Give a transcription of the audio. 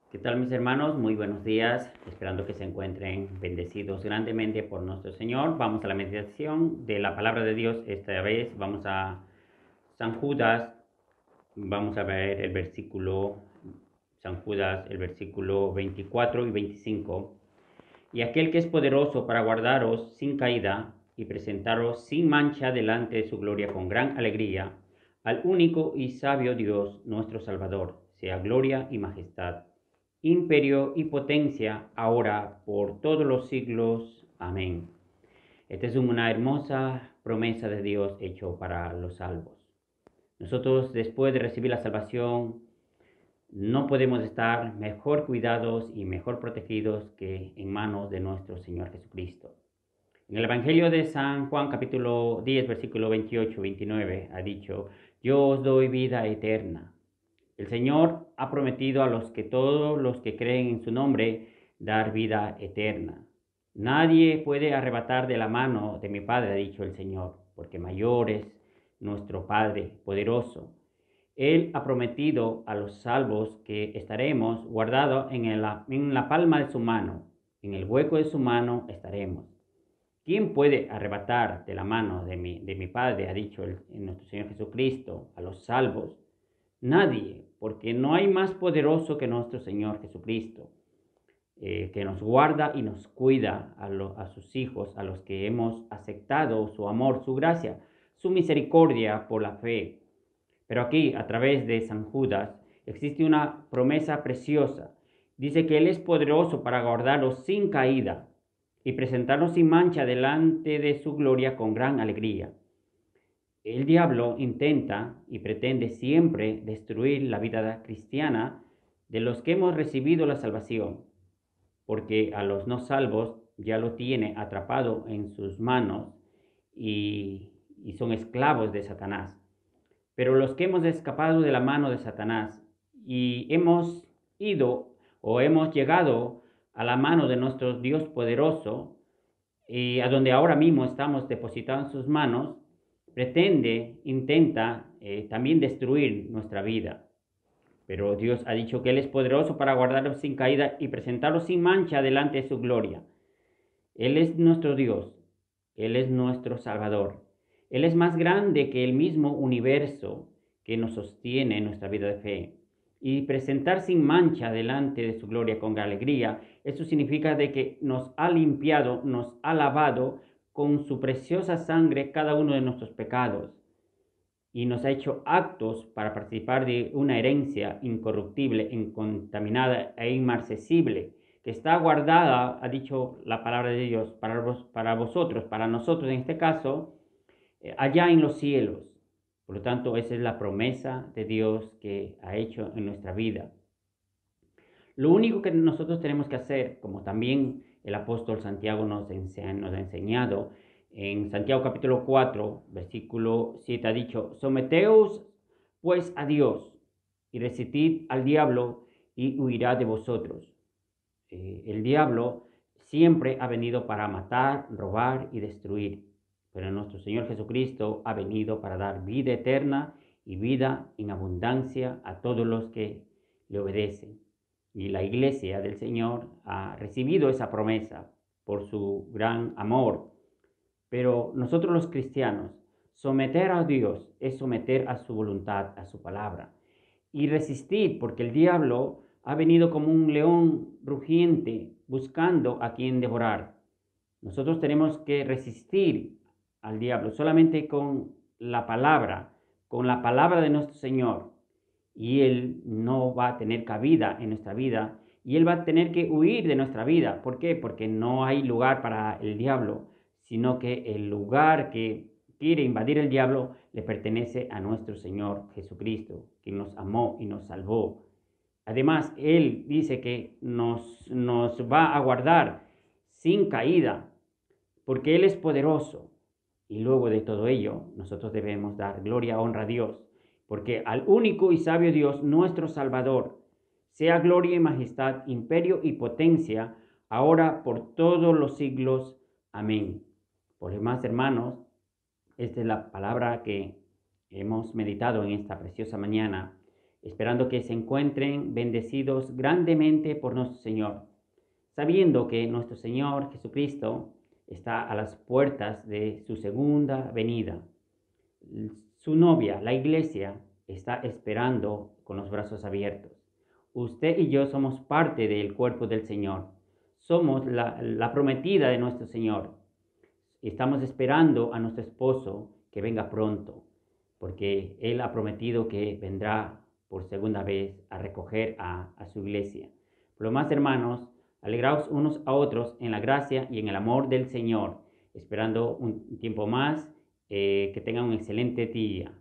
¿Qué tal, mis hermanos? Muy buenos días, esperando que se encuentren bendecidos grandemente por nuestro Señor. Vamos a la meditación de la palabra de Dios. Esta vez vamos a San Judas, vamos a ver el versículo, San Judas, el versículo 24 y 25. Y aquel que es poderoso para guardaros sin caída y presentaros sin mancha delante de su gloria con gran alegría, al único y sabio Dios, nuestro Salvador, sea gloria y majestad, imperio y potencia, ahora por todos los siglos. Amén. Esta es una hermosa promesa de Dios hecho para los salvos. Nosotros, después de recibir la salvación, no podemos estar mejor cuidados y mejor protegidos que en manos de nuestro Señor Jesucristo. En el Evangelio de San Juan, capítulo 10, versículo 28-29, ha dicho: yo os doy vida eterna. El Señor ha prometido a todos los que creen en su nombre, dar vida eterna. Nadie puede arrebatar de la mano de mi Padre, ha dicho el Señor, porque mayor es nuestro Padre poderoso. Él ha prometido a los salvos que estaremos guardados en la palma de su mano, en el hueco de su mano estaremos. ¿Quién puede arrebatar de la mano de mi Padre, ha dicho nuestro Señor Jesucristo, a los salvos? Nadie, porque no hay más poderoso que nuestro Señor Jesucristo, que nos guarda y nos cuida a sus hijos, a los que hemos aceptado su amor, su gracia, su misericordia por la fe. Pero aquí, a través de San Judas, existe una promesa preciosa. Dice que Él es poderoso para guardarlos sin caída y presentarnos sin mancha delante de su gloria con gran alegría. El diablo intenta y pretende siempre destruir la vida cristiana de los que hemos recibido la salvación, porque a los no salvos ya lo tiene atrapado en sus manos y son esclavos de Satanás. Pero los que hemos escapado de la mano de Satanás y hemos ido o hemos llegado a la mano de nuestro Dios poderoso, y a donde ahora mismo estamos depositados en sus manos, intenta también destruir nuestra vida. Pero Dios ha dicho que Él es poderoso para guardarlos sin caída y presentarlos sin mancha delante de su gloria. Él es nuestro Dios, Él es nuestro Salvador. Él es más grande que el mismo universo que nos sostiene en nuestra vida de fe. Y presentar sin mancha delante de su gloria con alegría, eso significa de que nos ha limpiado, nos ha lavado con su preciosa sangre cada uno de nuestros pecados y nos ha hecho aptos para participar de una herencia incorruptible, incontaminada e inmarcesible, que está guardada, ha dicho la palabra de Dios, para vosotros, para nosotros en este caso, allá en los cielos. Por lo tanto, esa es la promesa de Dios que ha hecho en nuestra vida. Lo único que nosotros tenemos que hacer, como también el apóstol Santiago nos ha enseñado, en Santiago capítulo 4, versículo 7 ha dicho: someteos pues a Dios y resistid al diablo y huirá de vosotros. El diablo siempre ha venido para matar, robar y destruir, pero nuestro Señor Jesucristo ha venido para dar vida eterna y vida en abundancia a todos los que le obedecen. Y la iglesia del Señor ha recibido esa promesa por su gran amor. Pero nosotros los cristianos, someter a Dios es someter a su voluntad, a su palabra. Y resistir, porque el diablo ha venido como un león rugiente buscando a quien devorar. Nosotros tenemos que resistir al diablo solamente con la palabra de nuestro Señor. Y Él no va a tener cabida en nuestra vida y Él va a tener que huir de nuestra vida. ¿Por qué? Porque no hay lugar para el diablo, sino que el lugar que quiere invadir el diablo le pertenece a nuestro Señor Jesucristo, quien nos amó y nos salvó. Además, Él dice que nos va a guardar sin caída, porque Él es poderoso. Y luego de todo ello, nosotros debemos dar gloria, honra a Dios, porque al único y sabio Dios, nuestro Salvador, sea gloria y majestad, imperio y potencia, ahora por todos los siglos. Amén. Por demás, hermanos, esta es la palabra que hemos meditado en esta preciosa mañana, esperando que se encuentren bendecidos grandemente por nuestro Señor, sabiendo que nuestro Señor Jesucristo está a las puertas de su segunda venida. Su novia, la iglesia, está esperando con los brazos abiertos. Usted y yo somos parte del cuerpo del Señor. Somos la prometida de nuestro Señor. Estamos esperando a nuestro esposo que venga pronto, porque Él ha prometido que vendrá por segunda vez a recoger a su iglesia. Por lo más, hermanos, alegraos unos a otros en la gracia y en el amor del Señor, esperando un tiempo más. Que tengan un excelente día.